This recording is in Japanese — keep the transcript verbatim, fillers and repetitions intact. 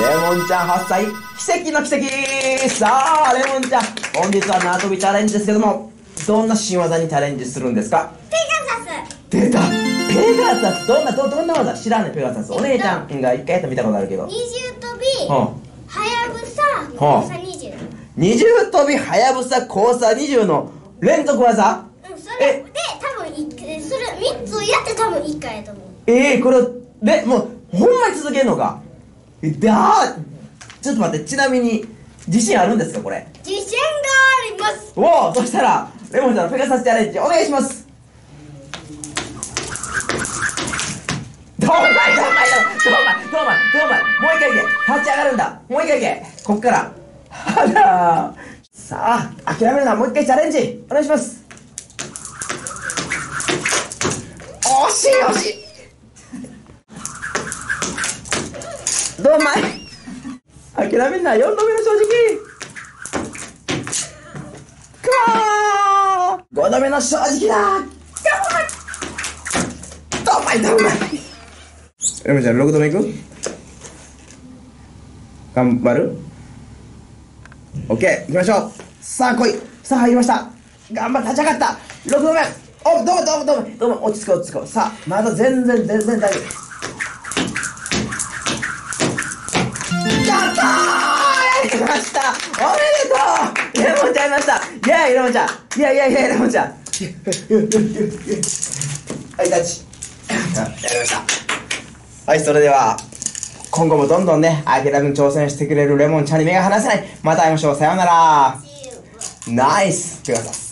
レモンちゃんはっさい、奇跡の奇跡。さあ、レモンちゃん、本日は縄跳びチャレンジですけども、どんな新技にチャレンジするんですか？ ペガサス。 出た、ペガサス。どんな、ど、どんな技知らんねん、ペガサス。お姉ちゃんが一回やったら見たことあるけど。 二重跳び、 ははやぶさ、交差二重。 二重跳び、はやぶさ、交差二重の連続技。 うん、それで多分一回、それ三つやって多分一回やと思う。 ええー、これ、で、もう、ほんまに続けるのか。え、だー、ちょっと待って、ちなみに、自信あるんですか、これ。 自信があります。 おお、そしたら、レモンちゃんのペガサスチャレンジ、お願いします。どうまい、どうまい、どうまい、どうまい、どうまい、どうまい、もう一回いけ。立ち上がるんだ。もう一回いけ。こっから。あらー。さあ、諦めるな。もう一回チャレンジ。お願いします。惜しい、惜しい。どうまい。諦めんな。よんどめの正直。くわー。ごどめの正直だ。どうまい、どうまい。レモンちゃん、ろくどめいく？頑張る？オッケー、行きましょう。さあ来い。さあ入りました。頑張って立ち上がった。ろくどめ。お、どうもどうもどうもどうも、落ち着こう落ち着こう。さあ、まだ全然全然大丈夫。やったー、やりました。おめでとう。レモンちゃんいました。イェーイ、レモンちゃん。いやいやいや、レモンちゃん。はい、タッチ。やりました。はい、それでは今後もどんどんね、諦めに挑戦してくれるレモンちゃんに目が離せない。また会いましょう。さようなら。ナイス。ってください。